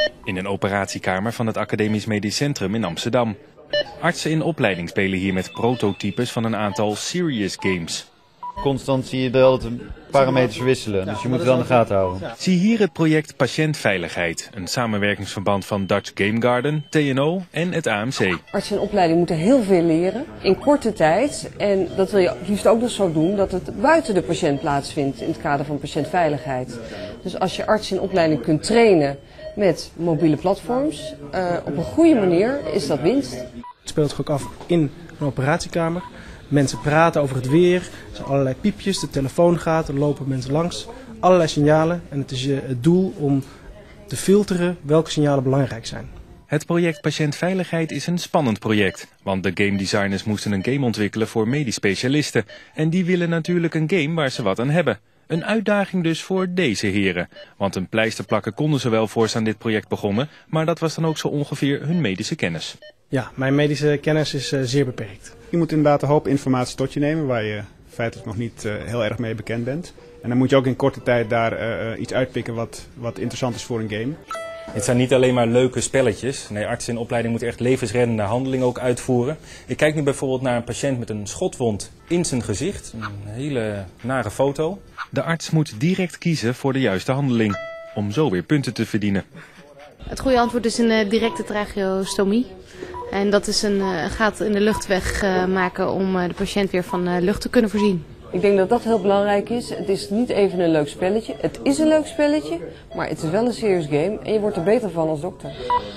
In een operatiekamer van het Academisch Medisch Centrum in Amsterdam. Artsen in opleiding spelen hier met prototypes van een aantal serious games. Constant zie je de hele tijd parameters wisselen, dus je moet het wel in de gaten houden. Zie hier het project Patiëntveiligheid, een samenwerkingsverband van Dutch Game Garden, TNO en het AMC. Artsen in opleiding moeten heel veel leren in korte tijd. En dat wil je liefst ook nog zo doen dat het buiten de patiënt plaatsvindt in het kader van patiëntveiligheid. Dus als je artsen in opleiding kunt trainen met mobiele platforms, op een goede manier is dat winst. Het speelt zich ook af in een operatiekamer. Mensen praten over het weer, er zijn allerlei piepjes, de telefoon gaat, er lopen mensen langs. Allerlei signalen en het is het doel om te filteren welke signalen belangrijk zijn. Het project Patiëntveiligheid is een spannend project, want de game designers moesten een game ontwikkelen voor medisch specialisten. En die willen natuurlijk een game waar ze wat aan hebben. Een uitdaging dus voor deze heren. Want een pleister plakken konden ze wel voor ze aan dit project begonnen, maar dat was dan ook zo ongeveer hun medische kennis. Ja, mijn medische kennis is zeer beperkt. Je moet inderdaad een hoop informatie tot je nemen waar je feitelijk nog niet heel erg mee bekend bent. En dan moet je ook in korte tijd daar iets uitpikken wat interessant is voor een game. Het zijn niet alleen maar leuke spelletjes. Nee, artsen in opleiding moeten echt levensreddende handelingen ook uitvoeren. Ik kijk nu bijvoorbeeld naar een patiënt met een schotwond in zijn gezicht. Een hele nare foto. De arts moet direct kiezen voor de juiste handeling, om zo weer punten te verdienen. Het goede antwoord is een directe tracheostomie. En dat is een gaat in de luchtweg maken om de patiënt weer van lucht te kunnen voorzien. Ik denk dat dat heel belangrijk is. Het is niet even een leuk spelletje. Het is een leuk spelletje, maar het is wel een serious game en je wordt er beter van als dokter.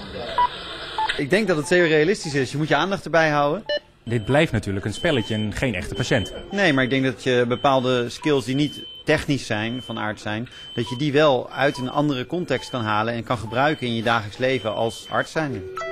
Ik denk dat het zeer realistisch is. Je moet je aandacht erbij houden. Dit blijft natuurlijk een spelletje en geen echte patiënt. Nee, maar ik denk dat je bepaalde skills die niet technisch zijn, van aard zijn, dat je die wel uit een andere context kan halen en kan gebruiken in je dagelijks leven als arts zijn.